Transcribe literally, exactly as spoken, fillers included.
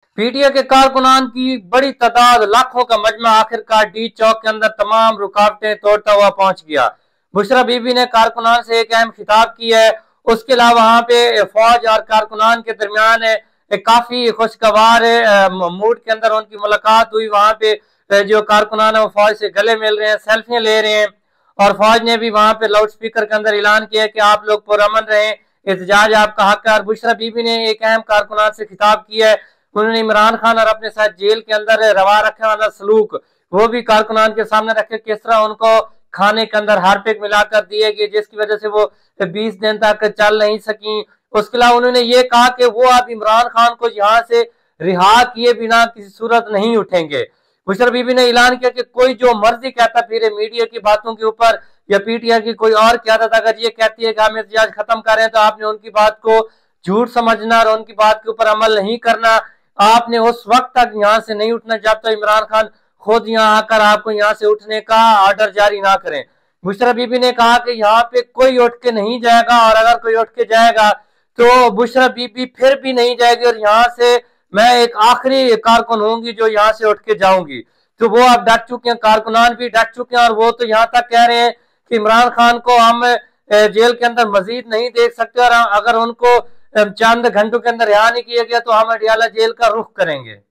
PTA के कारकुनान की बड़ी तादाद, लाखों का मजमा आखिरकार डी चौक के अंदर तमाम रुकावटें तोड़ता हुआ पहुंच गया। बुशरा बीबी ने कारकुनान से एक अहम खिताब की है। उसके अलावा वहां पे फौज और कारकुनान के दरमियान एक काफी खुशगवार मूड के अंदर उनकी मुलाकात हुई। वहां पे जो कारकुनान है वो फौज से गले मिल रहे हैं, सेल्फियां ले रहे हैं, और फौज ने भी वहां पे लाउड स्पीकर के अंदर ऐलान किया कि आप लोग पुरअमन रहें, एहतजाज आपका हक है। और बुशरा बीबी ने एक अहम कारकुनान से खिताब किया है। उन्होंने इमरान खान और अपने साथ जेल के अंदर रवा रखने वाला सलूक वो भी कारकुनान के सामने रखे, किस तरह उनको खाने के अंदर हार्पिक मिलाकर दिए गए जिसकी वजह से वो बीस दिन तक चल नहीं सकी। उसके अलावा उन्होंने ये कहा कि वो अब इमरान खान को यहाँ से रिहा किए बिना किसी सूरत नहीं उठेंगे। बुशरा बीबी ने ऐलान किया कि कोई जो मर्जी कहता फिर मीडिया की बातों के ऊपर या पीटीआई की कोई और क्यादत अगर ये कहती है कि हम एहतजाज खत्म करें तो आपने उनकी बात को झूठ समझना और उनकी बात के ऊपर अमल नहीं करना। आपने उस वक्त तक यहाँ से नहीं उठना जब तक तो इमरान खान खुद यहाँ आकर आपको यहाँ से उठने का ऑर्डर जारी ना करें। बुशरा बीबी ने कहा कि यहाँ पे कोई उठ के नहीं जाएगा, और अगर कोई उठ के जाएगा तो बुशरा बीबी फिर भी नहीं जाएगी, और यहाँ से मैं एक आखिरी कारकुन होंगी जो यहाँ से उठ के जाऊंगी। तो वो अब डट चुके हैं, कारकुनान भी डट चुके हैं, और वो तो यहाँ तक कह रहे हैं कि इमरान खान को हम जेल के अंदर मजीद नहीं देख सकते, और अगर उनको चंद घंटों के अंदर रिहा नहीं किया गया तो हम अडियाला जेल का रुख करेंगे।